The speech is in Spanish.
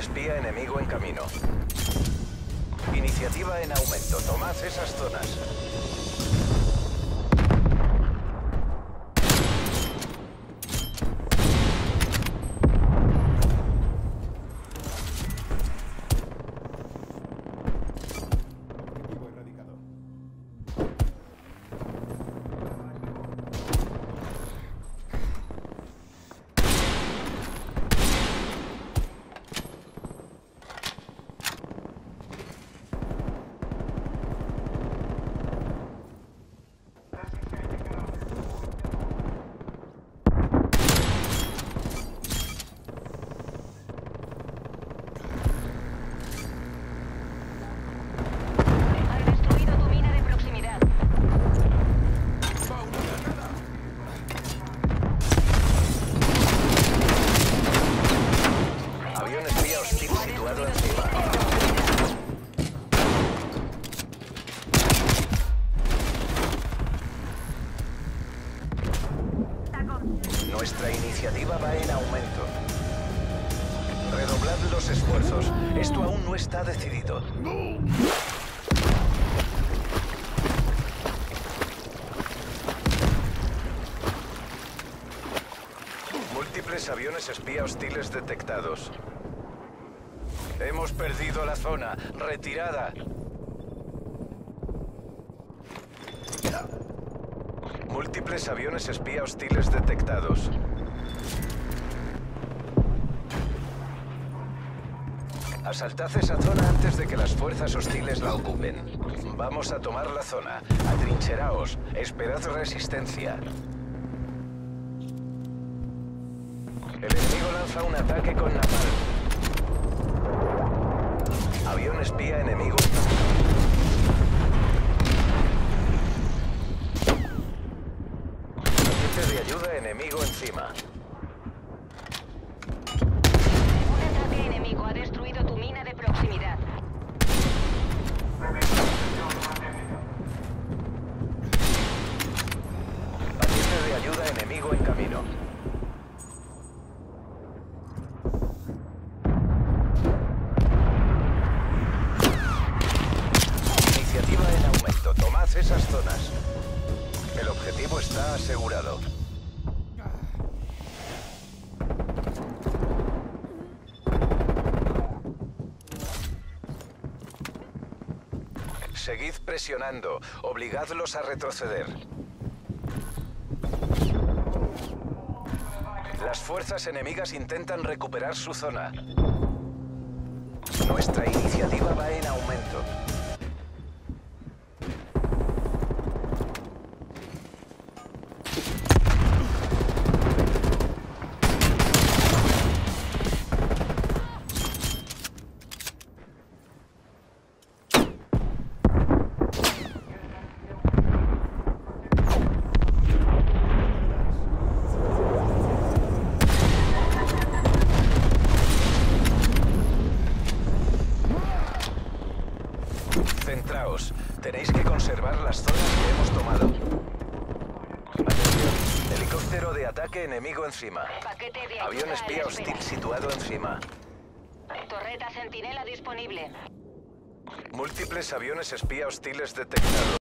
espía enemigo en camino. Iniciativa en aumento. Tomad esas zonas. Nuestra iniciativa va en aumento. Redoblad los esfuerzos. Esto aún no está decidido. Múltiples aviones espía hostiles detectados. Hemos perdido la zona. Retirada. Múltiples aviones espía hostiles detectados. Asaltad esa zona antes de que las fuerzas hostiles la ocupen. Vamos a tomar la zona. Atrincheraos. Esperad resistencia. El enemigo lanza un ataque con napalm. Avión espía enemigo. De ayuda enemigo encima. Un ataque enemigo ha destruido tu mina de proximidad. Paquete de ayuda enemigo en camino. Iniciativa en aumento. Tomad esas zonas. El objetivo está asegurado. Seguid presionando. Obligadlos a retroceder. Las fuerzas enemigas intentan recuperar su zona. Nuestra iniciativa va en aumento. Centraos. Tenéis que conservar las zonas que hemos tomado. Atención. Helicóptero de ataque enemigo encima. Paquete de ayuda Avión a espía la hostil espera. situado encima. Torreta centinela disponible. Múltiples aviones espía hostiles detectados.